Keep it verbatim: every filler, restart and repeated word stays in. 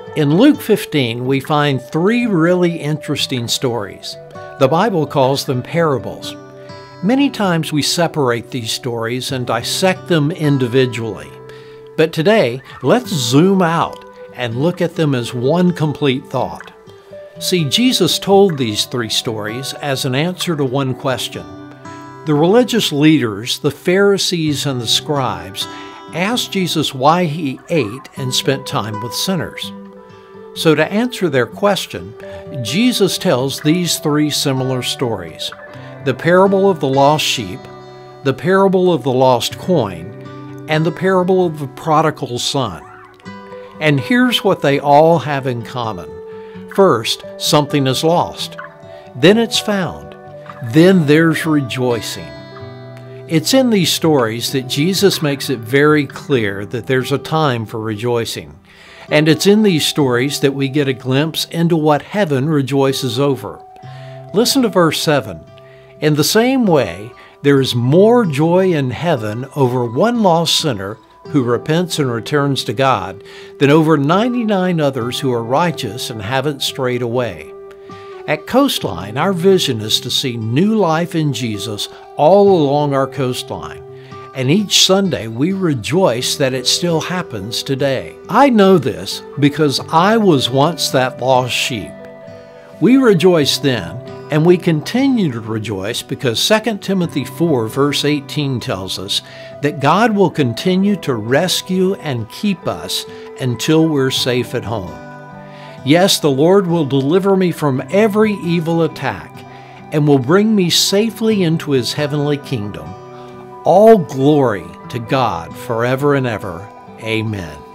In Luke fifteen, we find three really interesting stories. The Bible calls them parables. Many times we separate these stories and dissect them individually. But today, let's zoom out and look at them as one complete thought. See, Jesus told these three stories as an answer to one question. The religious leaders, the Pharisees and the scribes, asked Jesus why he ate and spent time with sinners. So to answer their question, Jesus tells these three similar stories: the parable of the lost sheep, the parable of the lost coin, and the parable of the prodigal son. And here's what they all have in common. First, something is lost. Then it's found. Then there's rejoicing. It's in these stories that Jesus makes it very clear that there's a time for rejoicing. And it's in these stories that we get a glimpse into what heaven rejoices over. Listen to verse seven. In the same way, there is more joy in heaven over one lost sinner who repents and returns to God than over ninety-nine others who are righteous and haven't strayed away. At Coastline, our vision is to see new life in Jesus all along our coastline. And each Sunday we rejoice that it still happens today. I know this because I was once that lost sheep. We rejoiced then, and we continue to rejoice because Second Timothy four verse eighteen tells us that God will continue to rescue and keep us until we're safe at home. Yes, the Lord will deliver me from every evil attack and will bring me safely into His heavenly kingdom. All glory to God forever and ever. Amen.